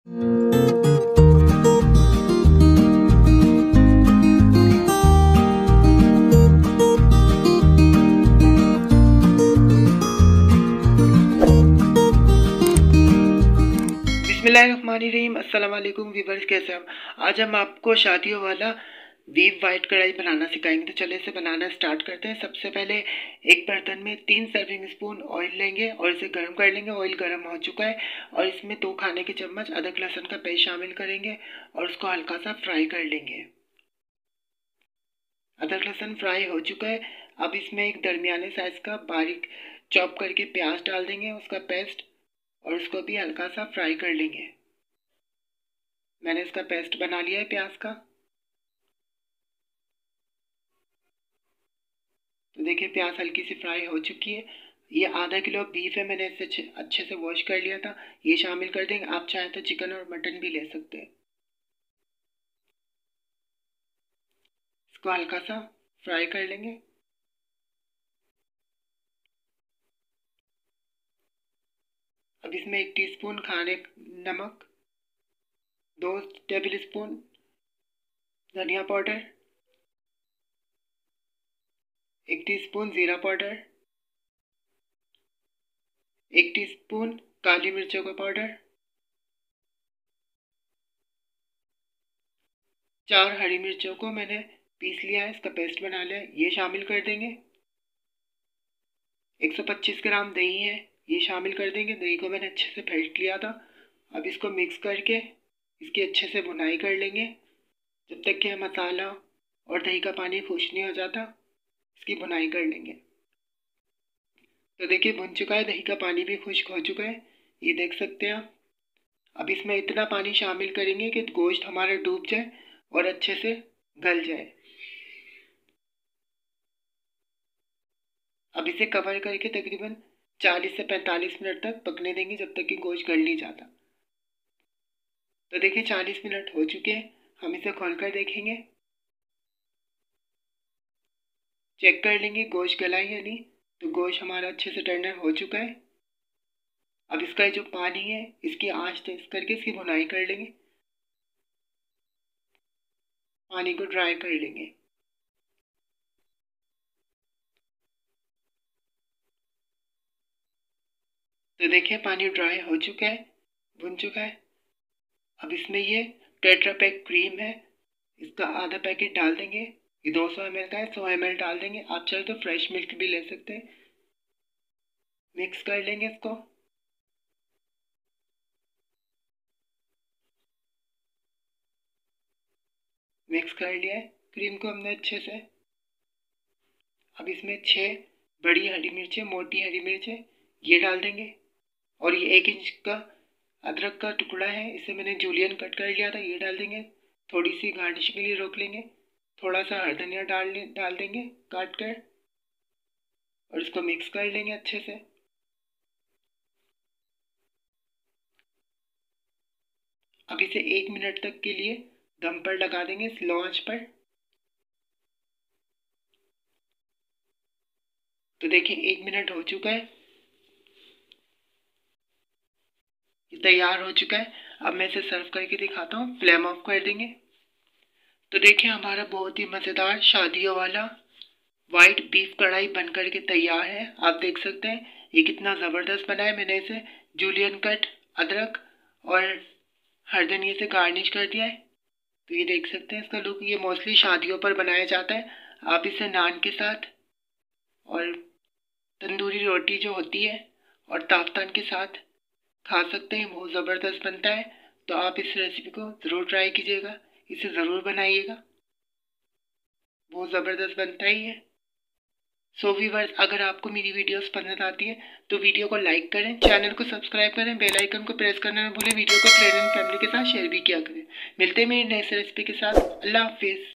बिस्मिल्लाहिर्रहमानिर्रहीम। अस्सलाम वालेकुम व्यूअर्स, कैसे हम आज हम आपको शादियों वाला डीप वाइट कढ़ाई बनाना सिखाएंगे। तो चलिए इसे बनाना स्टार्ट करते हैं। सबसे पहले एक बर्तन में 3 सर्विंग स्पून ऑयल लेंगे और इसे गर्म कर लेंगे। ऑयल गर्म हो चुका है और इसमें 2 खाने के चम्मच अदरक लहसुन का पेस्ट शामिल करेंगे और उसको हल्का सा फ्राई कर लेंगे। अदरक लहसुन फ्राई हो चुका है। अब इसमें एक दरमियाने साइज का बारीक चॉप करके प्याज डाल देंगे, उसका पेस्ट, और उसको भी हल्का सा फ्राई कर लेंगे। मैंने इसका पेस्ट बना लिया है प्याज का। तो देखिए प्याज हल्की सी फ्राई हो चुकी है। ये आधा किलो बीफ है, मैंने इसे अच्छे से वॉश कर लिया था। ये शामिल कर देंगे। आप चाहें तो चिकन और मटन भी ले सकते हैं। इसको हल्का सा फ्राई कर लेंगे। अब इसमें 1 टीस्पून खाने नमक, 2 टेबल स्पून धनिया पाउडर, 1 टीस्पून जीरा पाउडर, 1 टीस्पून काली मिर्चों का पाउडर, 4 हरी मिर्चों को मैंने पीस लिया है, इसका पेस्ट बना लिया है, ये शामिल कर देंगे। 125 ग्राम दही है, ये शामिल कर देंगे। दही को मैंने अच्छे से फेंट लिया था। अब इसको मिक्स करके इसकी अच्छे से भुनाई कर लेंगे जब तक कि मसाला और दही का पानी खुश्क नहीं हो जाता। इसकी भुनाई कर लेंगे। तो देखिए भुन चुका है, दही का पानी भी खुश्क हो चुका है, ये देख सकते हैं आप। अब इसमें इतना पानी शामिल करेंगे कि गोश्त हमारा डूब जाए और अच्छे से गल जाए। अब इसे कवर करके तकरीबन 40 से 45 मिनट तक पकने देंगे जब तक कि गोश्त गल नहीं जाता। तो देखिए 40 मिनट हो चुके हैं। हम इसे खोलकर देखेंगे, चेक कर लेंगे गोश्त गला है या नहीं। तो गोश्त हमारा अच्छे से टेंडर हो चुका है। अब इसका जो पानी है इसकी आंच तेज करके इसकी भुनाई कर लेंगे, पानी को ड्राई कर लेंगे। तो देखिए पानी ड्राई हो चुका है, भुन चुका है। अब इसमें ये टेट्रा पैक क्रीम है, इसका आधा पैकेट डाल देंगे। ये 200 ml का है, 100 ml डाल देंगे। आप चाहे तो फ्रेश मिल्क भी ले सकते हैं। मिक्स कर लेंगे इसको। मिक्स कर लिया है क्रीम को हमने अच्छे से। अब इसमें 6 बड़ी हरी मिर्चें, मोटी हरी मिर्चें, ये डाल देंगे। और ये 1 इंच का अदरक का टुकड़ा है, इसे मैंने जूलियन कट कर लिया था, ये डाल देंगे। थोड़ी सी गार्निश के लिए रोक लेंगे। थोड़ा सा हरा धनिया डाल देंगे काट कर और इसको मिक्स कर लेंगे अच्छे से। अब इसे 1 मिनट तक के लिए दम पर लगा देंगे, स्लो आंच पर। तो देखिए 1 मिनट हो चुका है, ये तैयार हो चुका है। अब मैं इसे सर्व करके दिखाता हूँ। फ्लेम ऑफ कर देंगे। तो देखिए हमारा बहुत ही मज़ेदार शादियों वाला वाइट बीफ कढ़ाई बनकर के तैयार है। आप देख सकते हैं ये कितना ज़बरदस्त बना है। मैंने इसे जूलियन कट अदरक और हर धनिया से गार्निश कर दिया है। तो ये देख सकते हैं इसका लुक। ये मोस्टली शादियों पर बनाया जाता है। आप इसे नान के साथ और तंदूरी रोटी जो होती है और ताफ्तान के साथ खा सकते हैं, बहुत ज़बरदस्त बनता है। तो आप इस रेसिपी को ज़रूर ट्राई कीजिएगा, इसे ज़रूर बनाइएगा, बहुत ज़बरदस्त बनता ही है। सो व्यूअर्स, अगर आपको मेरी वीडियोस पसंद आती है तो वीडियो को लाइक करें, चैनल को सब्सक्राइब करें, बेल आइकन को प्रेस करना न भूलें, वीडियो को फ्रेंड एंड फैमिली के साथ शेयर भी किया करें। मिलते हैं मेरी नेक्स्ट रेसिपी के साथ। अल्लाह हाफिज़।